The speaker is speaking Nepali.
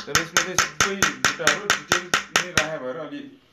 तर यसमा चाहिँ सबै बुट्टाहरू डिटेल नै राखे भएर अलि